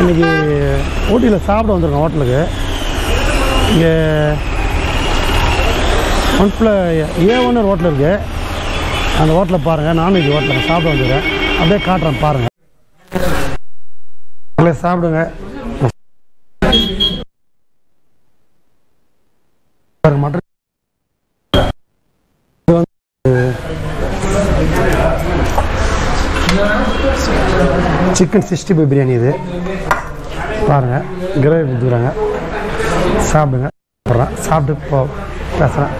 இன்றைக்கி ஊட்டியில் சாப்பிட வந்திருக்கோம் ஹோட்டலுக்கு. இங்கே ஒன்ஃபில் A1 ஹோட்டல் இருக்குது. அந்த ஹோட்டலில் பாருங்கள், நான்வெஜ் ஹோட்டலில் சாப்பிட வந்துருக்கேன். அப்படியே காட்டுறேன் பாருங்கள். சாப்பிடுங்க. மட்டன் சிக்கன் 65 பிரியாணி இது பாருங்கள். கிரேவி கொடுத்துக்கிறாங்க. சாப்பிடுங்க. சாப்பிட்டு பேசுகிறேன்.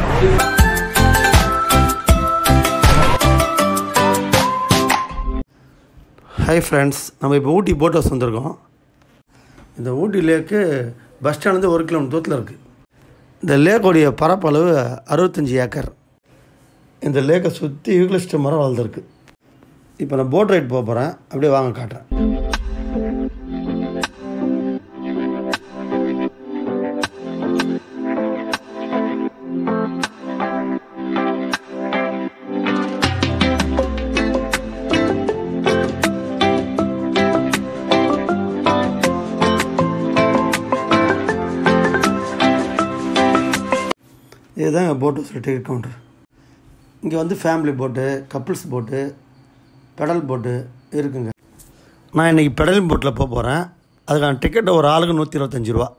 ஹாய் ஃப்ரெண்ட்ஸ், நம்ம இப்போ ஊட்டி போட் ஹவுஸ் வந்திருக்கோம். இந்த ஊட்டி லேக்கு பஸ் ஸ்டாண்ட்லேருந்து 1 கிலோமீட்டர் தூரத்தில் இருக்குது. இந்த லேக்கோடைய பரப்பளவு 65 ஏக்கர். இந்த லேக்கை சுற்றி யூக்லிஸ்ட் மரம் வளர்ந்துருக்கு. இப்போ நான் போட் ரைட் போக போகிறேன். அப்படியே வாங்க காட்டுறேன். இதுதாங்க போட் ஹவுஸ் டிக்கெட் கவுண்டர். இங்கே வந்து ஃபேமிலி போட்டு, கப்புள்ஸ் போட்டு, பெடல் போட்டு இருக்குங்க. நான் இன்றைக்கி பெடல் போட்டில் போக போகிறேன். அதுக்கான டிக்கெட்டை ஒரு ஆளுக்கு 125 ரூபா.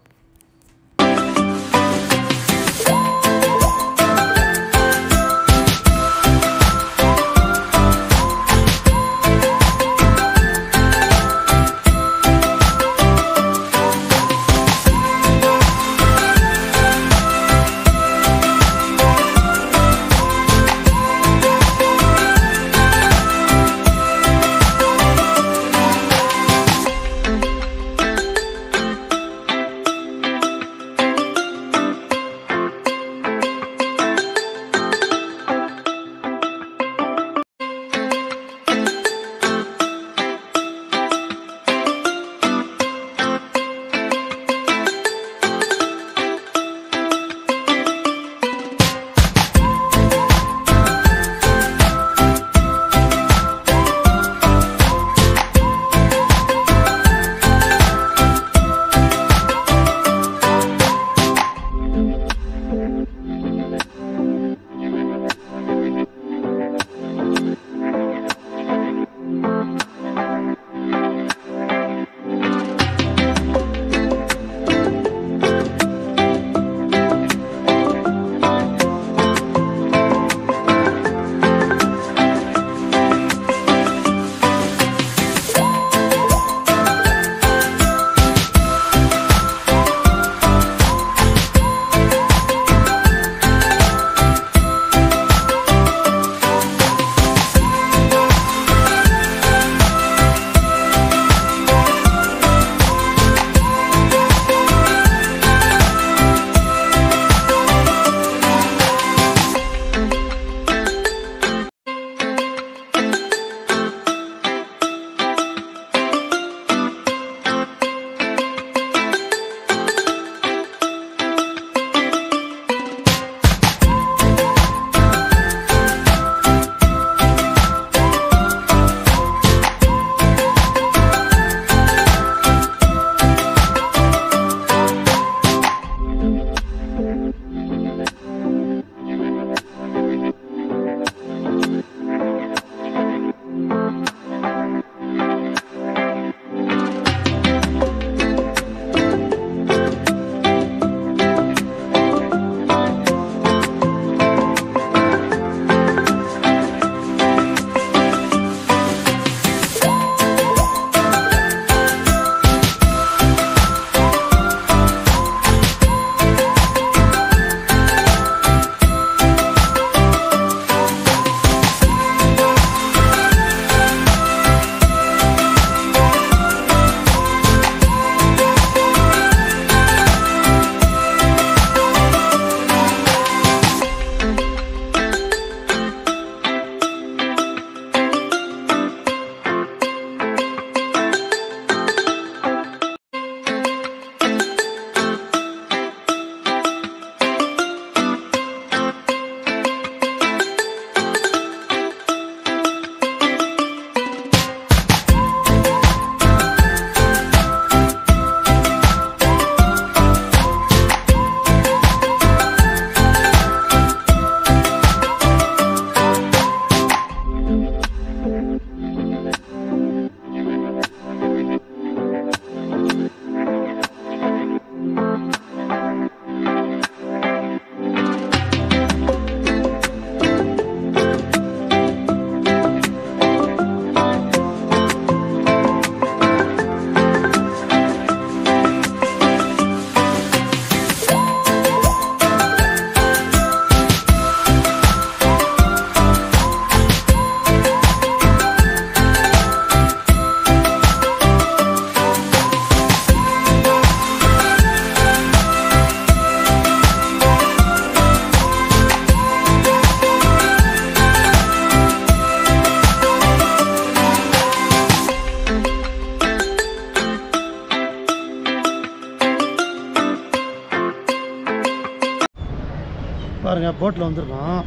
பாருங்கள், போட்டில் வந்திருக்கோம்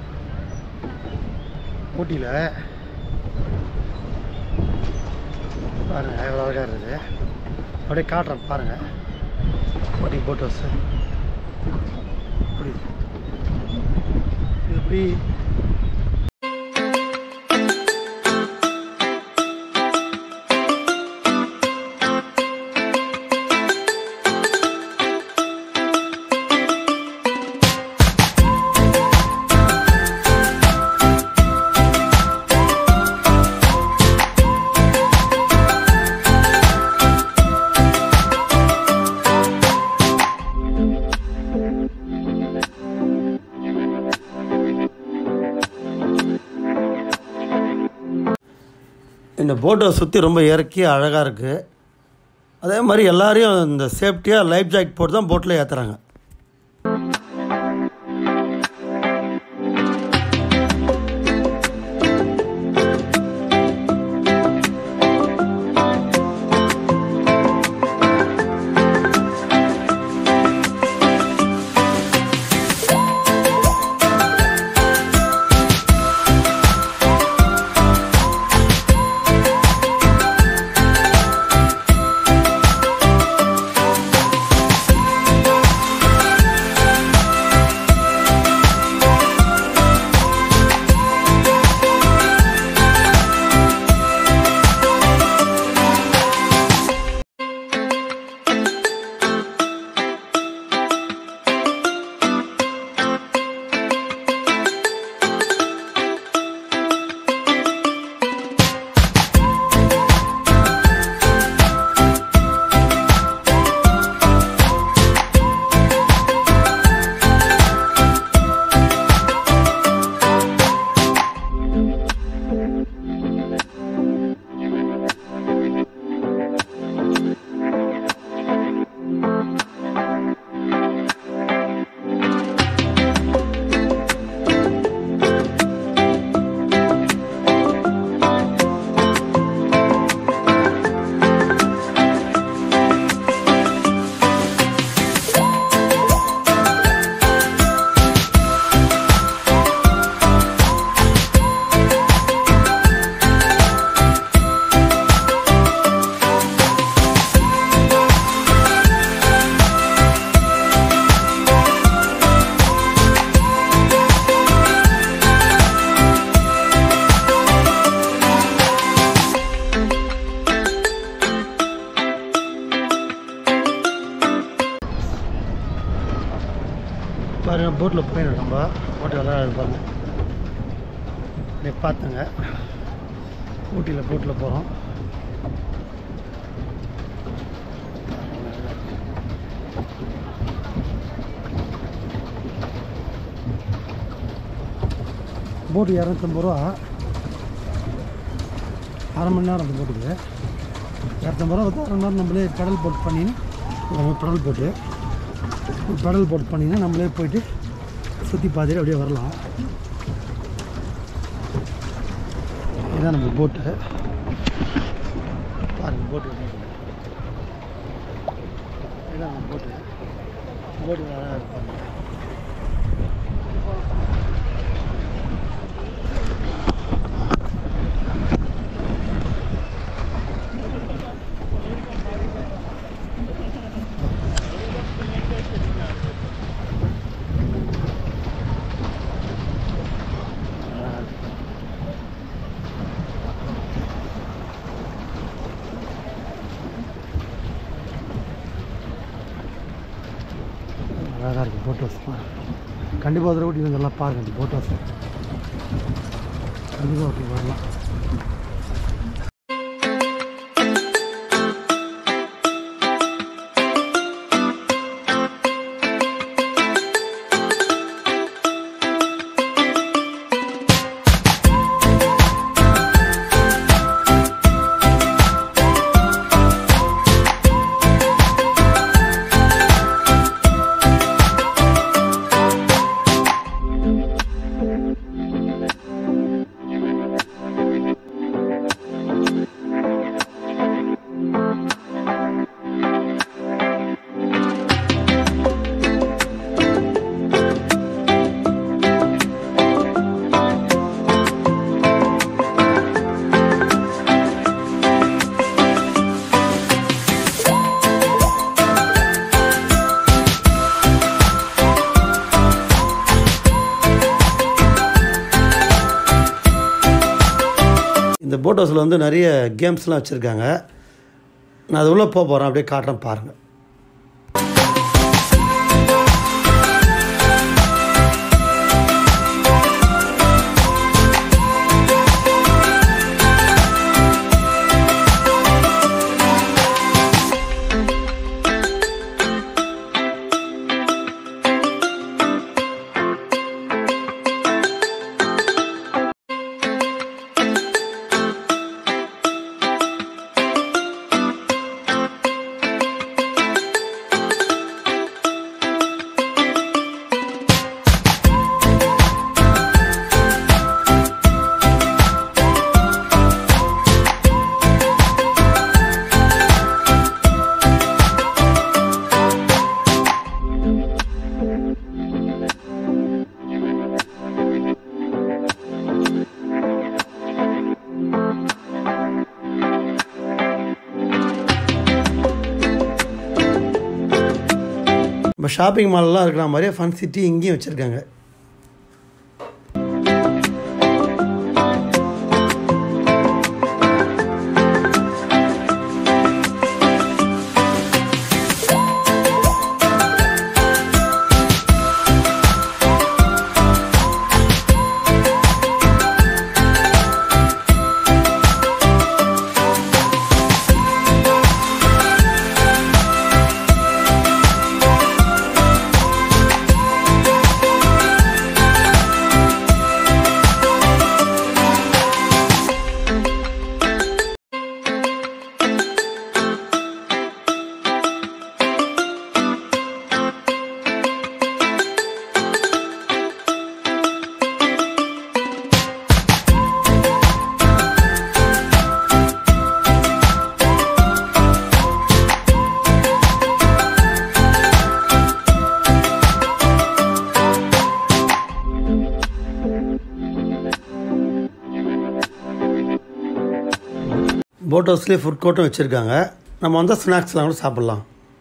ஊட்டியில். பாருங்கள் எவ்வளோ அழகாக இருக்குது. அப்படியே காட்டுறேன் பாருங்கள். ஊட்டி போட் ஹவுஸ் இப்படி இது இப்படி. இந்த போட்டை சுற்றி ரொம்ப இயற்கையாக அழகாக இருக்குது. அதே மாதிரி எல்லாரையும் இந்த சேஃப்டியாக லைஃப் ஜாக்கெட் போட்டு தான் போட்டில் ஏற்றுறாங்க. பாருங்கள், போட்டில் போயிடும். நம்ம போட்டு விளையாடு பாருங்கள். பார்த்துங்க, ஊட்டியில் போட்டில் போகிறோம். போட்டு 250 ரூபா, அரை மணி நேரம் அந்த போட்டுக்கு 250 ரூபா. அரை மணி நேரம் நம்மளே பெடல் போட் பண்ணின்னு பெடல் போட் பண்ணிங்கன்னா நம்மளே போயிட்டு சுற்றி பார்த்துட்டு அப்படியே வரலாம். இதுதான் நம்ம போட்டு. பாருங்கள் போட்டு, இதுதான் நம்ம போட்டு அழகாக இருப்பாங்க. அழகாக இருக்குது போட் ஹவுஸ். கண்டிப்பாக அதில் ஊட்டி வந்து எல்லாம் பாருங்கள். இந்த போட் ஹவுஸ் கண்டிப்பாக ஊட்டி வரலாம். போட் ஹவுஸில் வந்து நிறைய கேம்ஸ்லாம் வச்சுருக்காங்க. நான் அது உள்ளே போகிறேன், அப்படியே காட்டுறேன் பாருங்கள். இப்போ ஷாப்பிங் மால்லாம் இருக்கிற மாதிரியே ஃபன் சிட்டி இங்கேயும் வச்சுருக்காங்க. போட் ஹவுஸ்லேயே ஃபுட் கோர்ட்டும் வச்சுருக்காங்க. நம்ம வந்து ஸ்நாக்ஸ்லாம் கூட சாப்பிட்லாம்.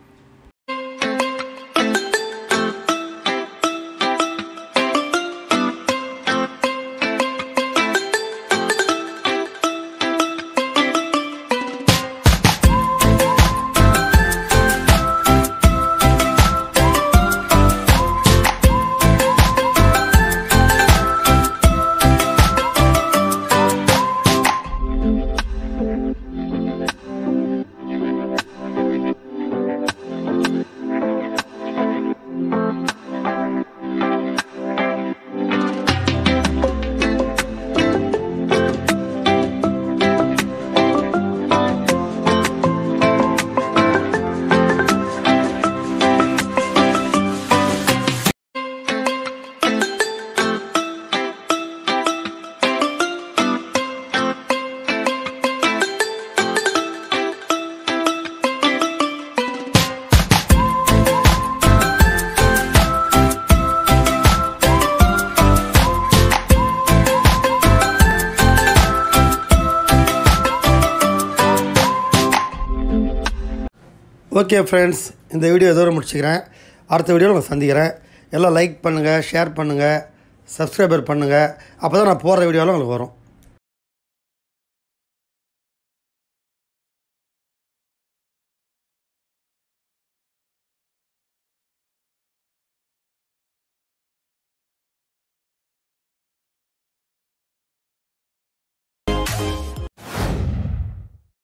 ஓகே ஃப்ரெண்ட்ஸ், இந்த வீடியோ இதோட முடிச்சுக்கிறேன். அடுத்த வீடியோவில் நான் சந்திக்கிறேன். எல்லாம் லைக் பண்ணுங்கள், ஷேர் பண்ணுங்கள், சப்ஸ்கிரைபர் பண்ணுங்கள். அப்போ தான் நான் போடுற வீடியோலாம் உங்களுக்கு வரும்.